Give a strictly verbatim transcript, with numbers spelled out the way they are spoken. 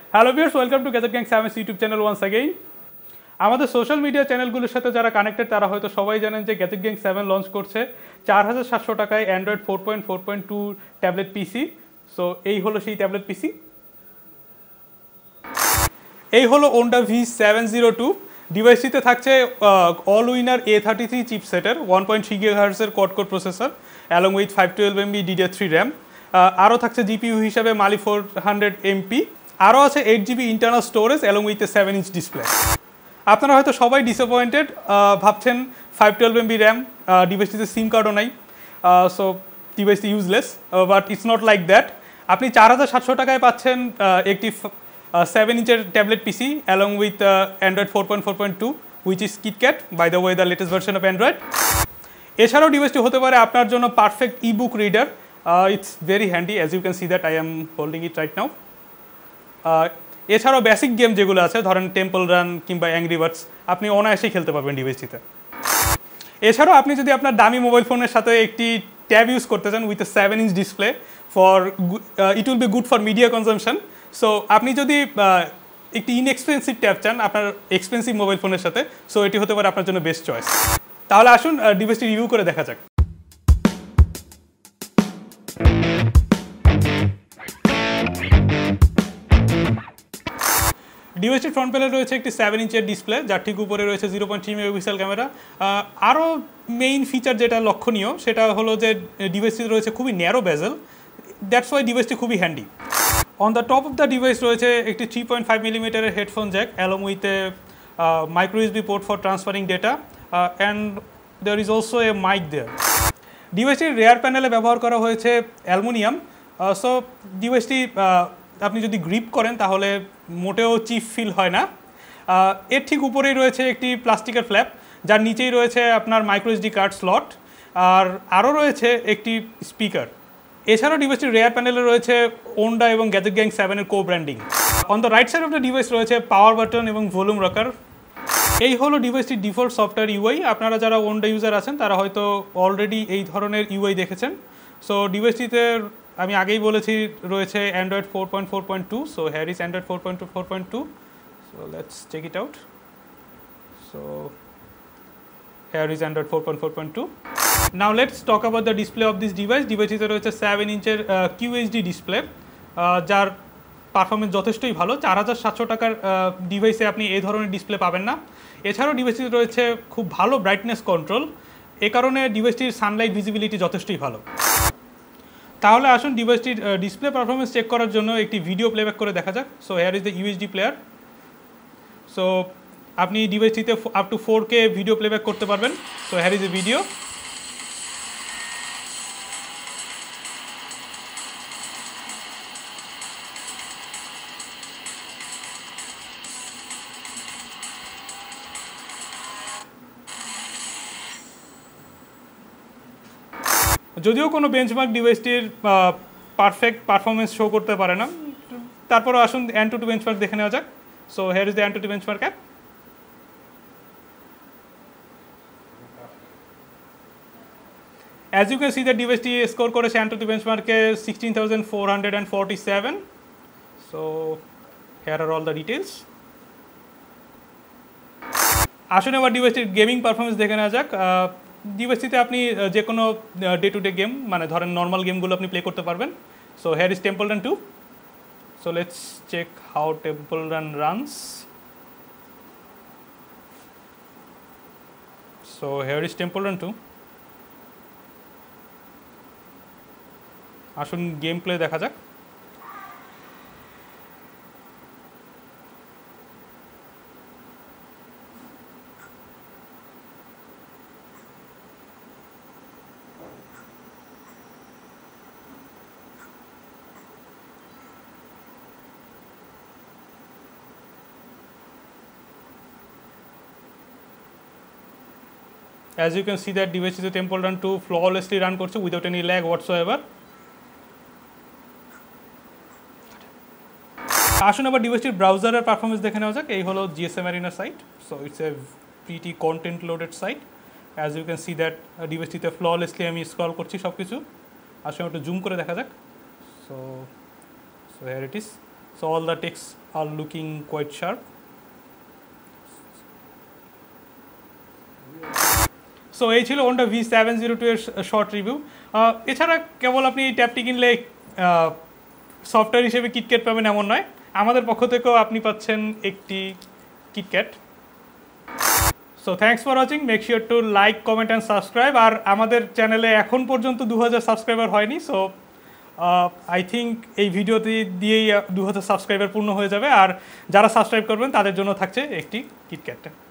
Hello viewers, welcome to Gadget Gang seven YouTube channel once again. আমাদের social media চ্যানেলগুলোর সাথে যারা connected তারা হয়তো সবাই জানেন যে গ্যাজেট গ্যাং সেভেন লঞ্চ করছে চার হাজার সাতশো টাকায় Android four point four point two tablet PC. So এই হলো সেই ট্যাবলেট পিসি। এই হলো Onda V seven zero two. ডিভাইসটিতে থাকছে Allwinner A thirty three চিপসেটের ওয়ান পয়েন্ট থ্রি গিগাহার্টজের quad core processor along with five twelve MB DDR three RAM. আরও থাকছে জিপিইউ হিসাবে মালি ফোর হান্ড্রেড এমপি। আরও আছে eight GB internal storage along with a seven inch display. আপনারা হয়তো সবাই ডিসঅ্যাপয়েন্টেড, ভাবছেন ফাইভ টুয়েলভ এমবি র্যাম, ডিভাইসটিতে সিম কার্ডও নাই, সো ডিভাইসটি useless, but it's not like that. আপনি চার হাজার সাতশো টাকায় পাচ্ছেন একটি সেভেন ইঞ্চের tablet PC along with Android four point four point two which is KitKat, by the way the latest version of Android. এছাড়াও ডিভাইসটি হতে পারে আপনার জন্য perfect e book reader. It's very handy, as you can see that I am holding it right now. এছাড়াও basic game যেগুলো আছে, ধরেন টেম্পল রান কিংবা অ্যাংরি বার্ডস, আপনি অনায়াসেই খেলতে পারবেন ডিভাইসটিতে। এছাড়াও আপনি যদি আপনার দামি মোবাইল ফোনের সাথে একটি ট্যাব ইউজ করতে চান with a seven inch display for it will be good for media consumption. So আপনি যদি একটি ইনএক্সপেন্সিভ ট্যাব চান আপনার এক্সপেন্সিভ মোবাইল ফোনের সাথে, সো এটি হতে পারে আপনার জন্য বেস্ট চয়েস। তাহলে আসুন ডিভাইসটি রিভিউ করে দেখা যাক। ডিভাইসটির ফ্রন্ট প্যানেলে রয়েছে একটি সেভেন ইঞ্চের ডিসপ্লে, যার ঠিক উপরে রয়েছে zero point three megapixel camera. আরও মেইন ফিচার যেটা লক্ষণীয় সেটা হলো যে ডিভাইসটিতে রয়েছে খুবই ন্যারো বেজেল, দ্যাটস ওয়াই ডিভাইসটি খুবই handy. On the top of the device রয়েছে একটি থ্রি পয়েন্ট ফাইভ মিলিমিটারের headphone jack along with a micro USB port for transferring data and there is also a mic there. ডিভাইসটির rear প্যানেলে ব্যবহার করা হয়েছে অ্যালুমিনিয়াম। সো ডিভাইসটি আপনি যদি গ্রিপ করেন তাহলে মোটেও চিপ ফিল হয় না। এর ঠিক উপরেই রয়েছে একটি প্লাস্টিকের ফ্ল্যাপ, যার নিচেই রয়েছে আপনার মাইক্রো এসডি কার্ড স্লট, আর আরও রয়েছে একটি স্পিকার। এছাড়াও ডিভাইসটির রেয়ার প্যানেলে রয়েছে ওন্ডা এবং গ্যাজেট গ্যাং সেভেনের co branding. On the right side of the device রয়েছে পাওয়ার বাটন এবং ভলিউম রকার। এই হলো ডিভাইসটির ডিফল্ট সফটওয়্যার ইউআই। আপনারা যারা ওন্ডা ইউজার আছেন তারা হয়তো অলরেডি এই ধরনের ইউআই দেখেছেন। সো ডিভাইসটিতে আমি আগেই বলেছি রয়েছে Android four point four point two. So here is Android four point two four point two. So let's check it out. So here is Android four point four point two. Now let's talk about the display of this device. ডিভাইসটিতে রয়েছে seven ইঞ্চের QHD display, যার performance যথেষ্টই ভালো। চার হাজার সাতশো টাকার ডিভাইসে আপনি এই ধরনের ডিসপ্লে পাবেন না। এছাড়াও ডিভাইসটিতে রয়েছে খুব ভালো ব্রাইটনেস কন্ট্রোল, এ কারণে ডিভাইসটির সানলাইট ভিজিবিলিটি যথেষ্টই ভালো। তাহলে আসুন ডিভাইসটির ডিসপ্লে পারফরমেন্স চেক করার জন্য একটি ভিডিও প্লেব্যাক করে দেখা যাক। So here is the USD player. So আপনি ডিভাইসটিতে up to four K video playback করতে পারবেন। So here is a video. যদিও কোনো বেঞ্চমার্ক ডিভাইসটির পারফেক্ট পারফরমেন্স শো করতে পারে না, তারপরে আসুন অ্যান্টুটু বেঞ্চমার্ক দেখে নেওয়া যাক। So here is the AnTuTu benchmark app. As you can see the ডিভাইসটি স্কোর করেছে অ্যান্টুটু বেঞ্চমার্কে sixteen thousand four hundred and forty seven. So here are all the details. আসুন এবার ডিভাইসটির গেমিং পারফরমেন্স দেখে নেওয়া যাক। ডিভাইসটিতে আপনি যে কোনো ডে টু ডে গেম, মানে ধরেন নর্মাল গেমগুলো আপনি প্লে করতে পারবেন। So here is Temple Run two. So let's check how Temple Run runs. So here is Temple Run two. আসুন গেম প্লে দেখা যাক। As you can see that device is a Temple Run two flawlessly run করছে without any lag whatsoever. আসুন আবার ডিভাইসটির ব্রাউজারের performance দেখে নেওয়া যাক। এই হলো GSM Arena site. So it's a pretty content loaded site. As you can see that ডিভাইসটিতে flawlessly আমি স্ক্রল করছি সব কিছু। আসলে একটু জুম করে দেখা যাক। So so here it is. So all the texts are looking quite sharp. So এই ছিল Onda V seven zero two এর শর্ট রিভিউ। এছাড়া কেবল আপনি এই ট্যাবটি কিনলে সফটওয়্যার হিসেবে কিটক্যাট পাবেন এমন নয়, আমাদের পক্ষ থেকেও আপনি পাচ্ছেন একটি KitKat. So thanks for watching, make sure to like comment and subscribe. আর আমাদের চ্যানেলে এখন পর্যন্ত দু হাজার সাবস্ক্রাইবার হয়নি, সো আই থিঙ্ক এই ভিডিওতে দিয়েই দু হাজার সাবস্ক্রাইবার পূর্ণ হয়ে যাবে। আর যারা সাবস্ক্রাইব করবেন তাদের জন্য থাকছে একটি কিটক্যাট।